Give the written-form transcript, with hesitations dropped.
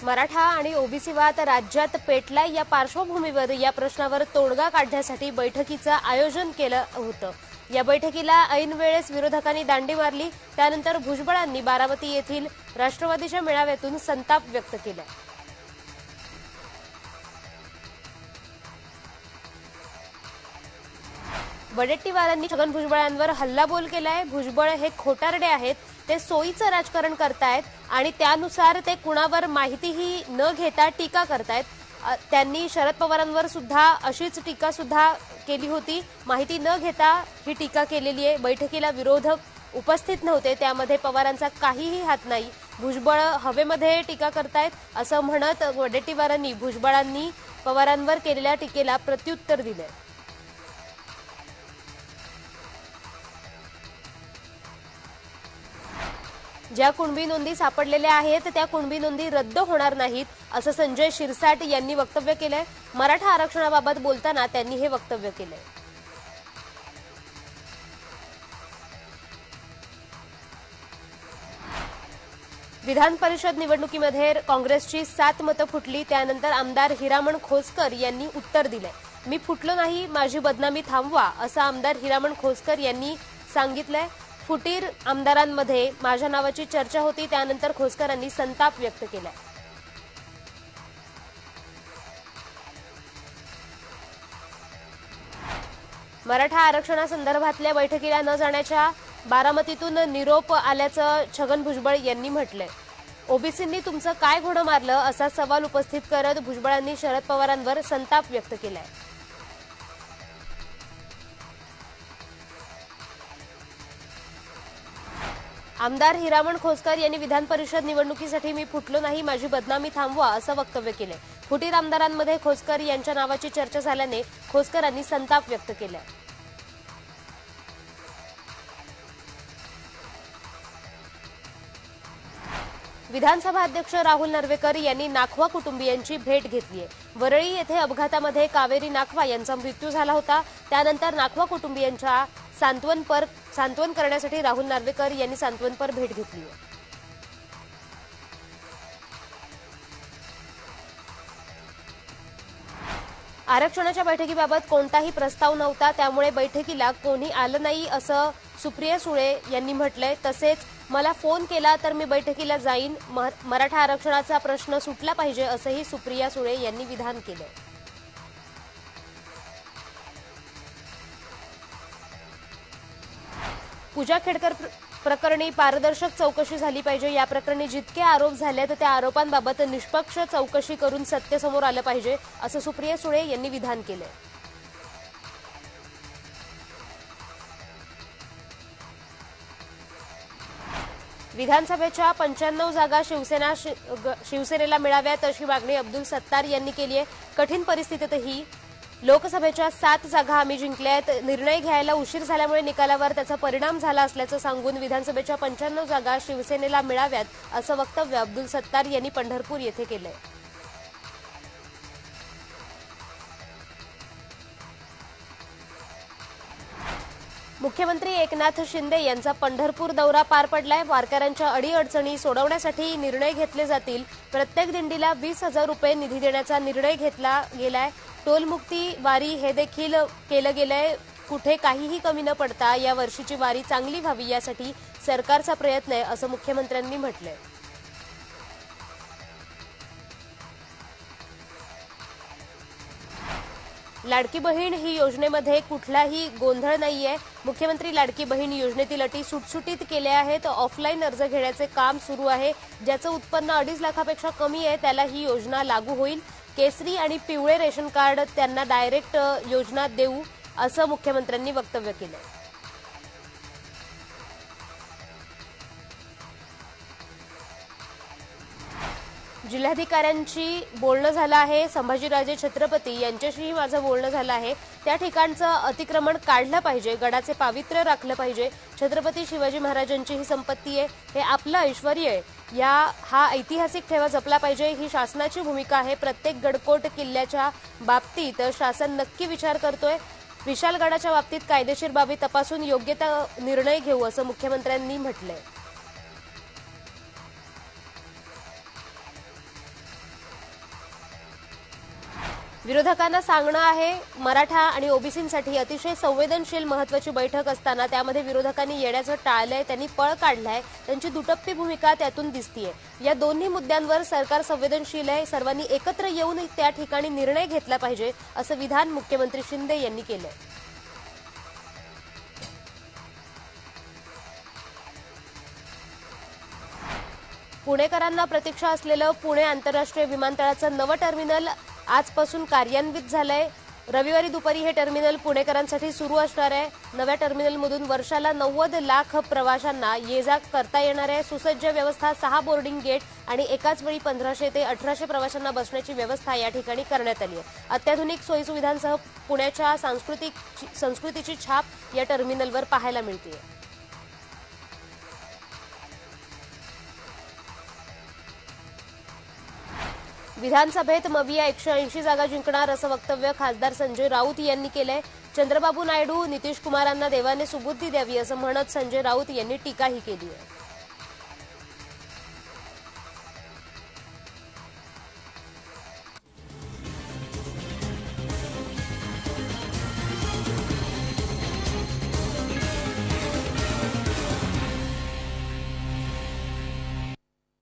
मराठा आणि ओबीसी वाद राज्यात पेटलाय या पार्श्वभूमीवर या प्रश्नावर तोडगा काढण्यासाठी बैठकीचं आयोजन केलं होतं। या बैठकीला ऐन वेळेस विरोधकांनी दांडी मारली। त्यानंतर भुजबळांनी बारामती येथील राष्ट्रवादीच्या मेळाव्यातून संताप व्यक्त केला। वडेट्टीवारांनी छगन भुजबळांवर हल्लाबोल केलाय। भुजबळ हे खोटारडे आहेत, ते सोयीचं राजकारण करतायत आणि त्यानुसार ते कुणावर माहितीही न घेता टीका करतायत। त्यांनी शरद पवारांवर सुद्धा अशीच टीका सुद्धा केली होती। माहिती न घेता ही टीका केलेली आहे। बैठकीला विरोधक उपस्थित नव्हते, त्यामध्ये पवारांचा काहीही हात नाही। भुजबळ हवेमध्ये टीका करतायत असं म्हणत वडेट्टीवारांनी भुजबळांनी पवारांवर केलेल्या टीकेला प्रत्युत्तर दिले। ज्या कुणबी नोंदी सापडलेल्या आहेत त्या कुणबी नोंदी रद्द होणार नाहीत असं संजय शिरसाट यांनी वक्तव्य केलंय। मराठा आरक्षणाबाबत बोलताना त्यांनी हे वक्तव्य केलंय। विधान परिषद निवडणुकीमध्ये काँग्रेसची 7 मतं फुटली। त्यानंतर आमदार हिरामण खोसकर यांनी उत्तर दिलंय। मी फुटलो नाही, माझी बदनामी थांबवा असं आमदार हिरामण खोसकर यांनी सांगितलंय। फुटीर आमदारांमध्ये माझ्या नावाची चर्चा होती, त्यानंतर खोसकरांनी संताप व्यक्त केला। मराठा आरक्षणासंदर्भातल्या बैठकीला न जाण्याच्या बारामतीतून निरोप आल्याचं छगन भुजबळ यांनी म्हटलंय। ओबीसींनी तुमचं काय घोडं मारलं असा सवाल उपस्थित करत भुजबळांनी शरद पवारांवर संताप व्यक्त केलाय। आमदार हिरामण खोसकर यांनी विधान परिषद निवडणुकीसाठी मी फुटलो नाही, माझी बदनामी थांबवा असं वक्तव्य केले। फुटीर आमदारांमध्ये खोसकर यांच्या नावाची चर्चा झाल्याने खोसकरांनी संताप व्यक्त केला। विधानसभा अध्यक्ष राहुल नार्वेकर यांनी नाखवा कुटुंबियांची भेट घेतली आहे। वरळी येथे अपघातामध्ये कावेरी नाखवा यांचा मृत्यू झाला होता। त्यानंतर नाखवा कुटुंबियांच्या सांत्वन करण्यासाठी राहुल नार्वेकर यांनी सांत्वनपर भेट घेतली आहे। आरक्षणाच्या बैठकीबाबत कोणताही प्रस्ताव नव्हता, त्यामुळे बैठकीला कोणी आलं नाही असं सुप्रिया सुळे यांनी म्हटलंय। तसेच मला फोन केला तर मी बैठकीला जाईन, मराठा आरक्षणाचा प्रश्न सुटला पाहिजे असंही सुप्रिया सुळे यांनी विधान केलंय। पूजा खेडकर प्रकरणी पारदर्शक चौकशी झाली पाहिजे। या प्रकरणी जितके आरोप झालेत त्या आरोपांबाबत निष्पक्ष चौकशी करून सत्य समोर आलं पाहिजे असं सुप्रिया सुळे यांनी विधान केलंय। विधानसभेच्या 95 जागा शिवसेनेला मिळाव्यात अशी मागणी अब्दुल सत्तार यांनी केली आहे। कठीण परिस्थितीतही लोकसभेच्या 7 जागा आम्ही जिंकल्यात, निर्णय घ्यायला उशीर झाल्यामुळे निकालावर त्याचा परिणाम झाला असल्याचं सांगून विधानसभेच्या 95 जागा शिवसेनेला मिळाव्यात असं वक्तव्य अब्दुल सत्तार यांनी पंढरपूर येथे केलंय। मुख्यमंत्री एकनाथ शिंदे यांचा पंढरपूर दौरा पार पडलाय। वारकऱ्यांच्या अडीअडचणी सोडवण्यासाठी निर्णय घेतले जातील। प्रत्येक दिंडीला 20,000 रुपये निधी देण्याचा निर्णय घेतला गेलाय। टोलमुक्ती वारी हे देखील केलं गेलंय। कुठे काहीही कमी न पडता या वर्षीची वारी चांगली व्हावी यासाठी सरकारचा प्रयत्न आहे असं मुख्यमंत्र्यांनी म्हटलंय। लाडकी बहीण ही योजनेमध्ये कुठलाही गोंधळ नाहीये। मुख्यमंत्री लाडकी बहीण योजनेतील अटी सुटसुटीत केल्या आहेत। ऑफलाईन अर्ज घेण्याचे काम सुरू आहे। ज्याचं उत्पन्न 2.5 लाखापेक्षा कमी आहे त्याला ही योजना लागू होईल। केसरी आणि पिवळे रेशन कार्ड त्यांना डायरेक्ट योजना देऊ असं मुख्यमंत्र्यांनी वक्तव्य केलं। जिल्हाधिकाऱ्यांची बोलणं झालं आहे। संभाजीराजे छत्रपती यांच्याशीही माझं बोलणं झालं आहे। त्या ठिकाणचं अतिक्रमण काढलं पाहिजे, गडाचे पावित्र्य राखलं पाहिजे। छत्रपती शिवाजी महाराजांची ही संपत्ती आहे, हे आपलं ऐश्वर्य आहे। हा ऐतिहासिक ठेवा जपला पाहिजे, ही शासनाची भूमिका आहे। प्रत्येक गडकोट किल्ल्याच्या बाबतीत शासन नक्की विचार करतोय। विशालगडाच्या बाबतीत कायदेशीर बाबी तपासून योग्य निर्णय घेऊ असं मुख्यमंत्र्यांनी म्हटलंय। विरोधकांना सांगणं आहे मराठा आणि ओबीसींसाठी अतिशय संवेदनशील महत्त्वाची बैठक असताना त्यामध्ये विरोधकांनी येण्याचं टाळलंय, त्यांनी पळ काढलाय, त्यांची दुटप्पी भूमिका त्यातून दिसतीये। या दोन्ही मुद्द्यांवर सरकार संवेदनशील आहे, सर्वांनी एकत्र येऊन त्या ठिकाणी निर्णय घेतला पाहिजे असं विधान मुख्यमंत्री शिंदे यांनी केलंय। पुणेकरांना प्रतीक्षा असलेलं पुणे आंतरराष्ट्रीय विमानतळाचं नवं टर्मिनल आजपासून कार्यान्वित झालंय। रविवारी दुपारी हे टर्मिनल पुणेकरांसाठी सुरू असणार आहे। नव्या टर्मिनलमधून वर्षाला 90 लाख प्रवाशांना ये-जा करता येणार आहे। सुसज्ज व्यवस्था, 6 बोर्डिंग गेट आणि एकाच वेळी 1500 ते 1800 प्रवाशांना बसण्याची व्यवस्था या ठिकाणी करण्यात आली आहे। अत्याधुनिक सोयीसुविधांसह पुण्याच्या संस्कृतीची छाप या टर्मिनलवर पाहायला मिळते। विधानसभेत मविया 180 जागा जिंकणार असं वक्तव्य खासदार संजय राऊत यांनी केलंय। चंद्रबाबू नायडू, नितीश कुमारांना देवाने सुबुद्धी द्यावी असं म्हणत संजय राऊत यांनी टीकाही केली आहे।